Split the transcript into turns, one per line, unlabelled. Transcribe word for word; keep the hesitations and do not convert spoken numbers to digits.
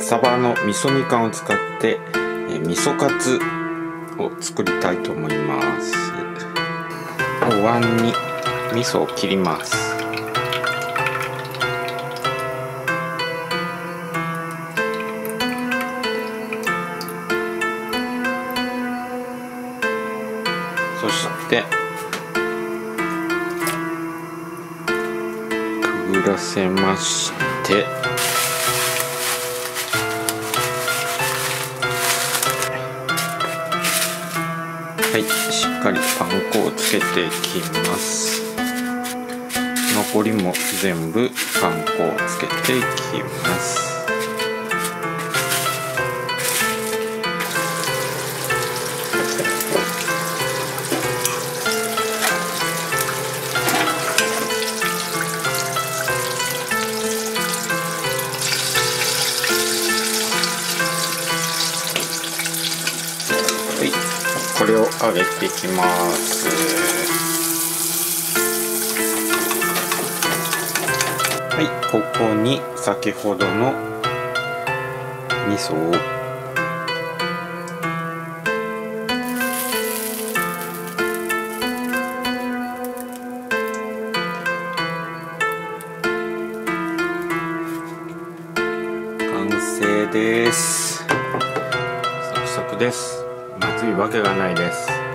サバの味噌煮缶を使ってえ味噌カツを作りたいと思います。お椀に味噌を切ります。そしてくぐらせまして、はい、しっかりパン粉をつけていきます。残りも全部パン粉をつけていきます。これを揚げていきます。はい、ここに先ほどの味噌を完成です。サクサクです。まずいわけがないです。